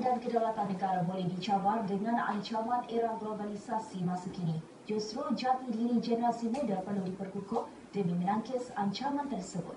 dan kedaulatan negara boleh dicabar dengan ancaman era globalisasi masa kini. Justru jati diri generasi muda perlu diperkukuh demi menangkis ancaman tersebut.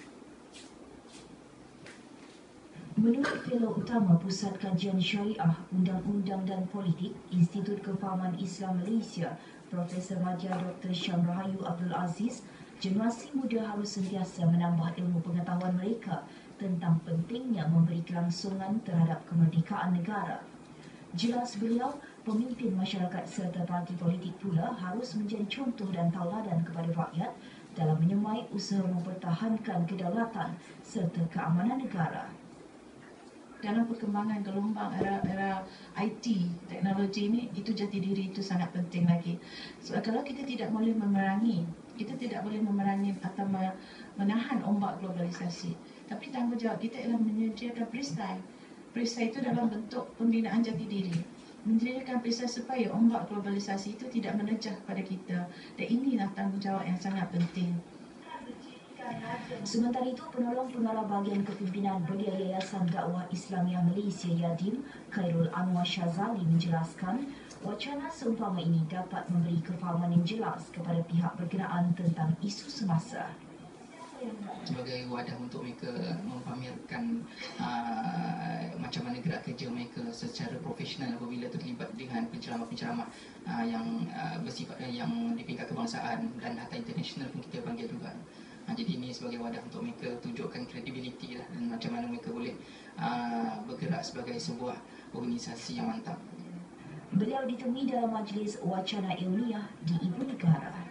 Menurut Fellow Utama Pusat Kajian Syariah, Undang-Undang dan Politik, Institut Kefahaman Islam Malaysia, Profesor Madya Dr. Syam Rahayu Abdul Aziz, generasi muda harus sentiasa menambah ilmu pengetahuan mereka tentang pentingnya memberi kelangsungan terhadap kemerdekaan negara. Jelas beliau, pemimpin masyarakat serta parti politik pula harus menjadi contoh dan tauladan kepada rakyat dalam menyemai usaha mempertahankan kedaulatan serta keamanan negara. Dalam perkembangan gelombang era IT, teknologi ini, itu jati diri itu sangat penting lagi. So, kalau kita tidak boleh memerangi atau menahan ombak globalisasi. Tapi tanggungjawab kita ialah menyediakan perisai. Perisai itu dalam bentuk pembinaan jati diri. Menyediakan perisai supaya ombak globalisasi itu tidak menerjah pada kita. Dan inilah tanggungjawab yang sangat penting. Sementara itu, penolong pengarah bahagian kepimpinan Belia Yayasan Dakwah Islamiah Malaysia Yadim, Khairul Anwar Shazali menjelaskan, wacana seumpama ini dapat memberi kefahaman yang jelas kepada pihak berkenaan tentang isu semasa. Sebagai wadah untuk mereka mempamerkan macam mana gerak kerja mereka secara profesional apabila terlibat dengan penceramah-penceramah yang bersifat yang di peringkat kebangsaan dan hatta international pun kita panggil juga. Jadi ini sebagai wadah untuk mereka tunjukkan kredibiliti lah, dan macam mana mereka boleh bergerak sebagai sebuah organisasi yang mantap. Beliau ditemui dalam majlis wacana ilmiah di Ibu Negara.